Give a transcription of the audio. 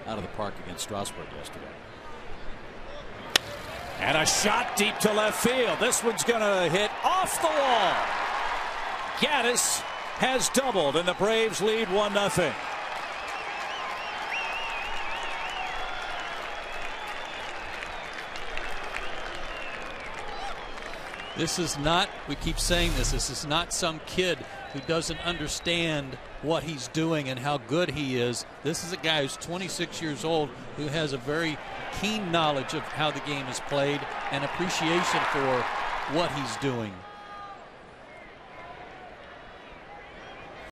out of the park against Strasburg yesterday. And a shot deep to left field. This one's going to hit off the wall. Gattis has doubled, and the Braves lead 1-0. This is not, we keep saying this is not some kid who doesn't understand what he's doing and how good he is. This is a guy who's 26 years old who has a very keen knowledge of how the game is played and appreciation for what he's doing.